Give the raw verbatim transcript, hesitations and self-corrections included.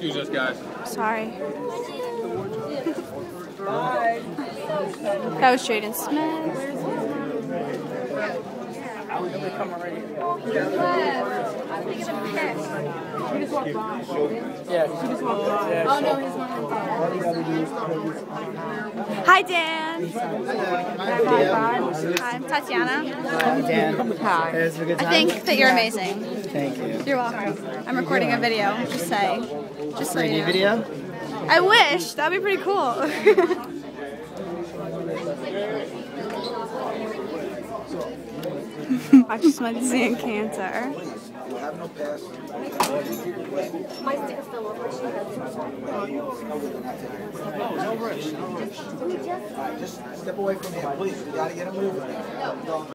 Excuse us, guys. Sorry. That was Jaden Smith. Hi, Dan. Hi, I'm Tatiana. Hi, Dan. Hi. It was a good time. I think that you're amazing. Thank you. You're welcome. I'm recording a video. Just say. Just so you know. Video? I wish. That'd be pretty cool. I just went to see a canter. My stick's still over. Just step away from him, please. We gotta get him moving.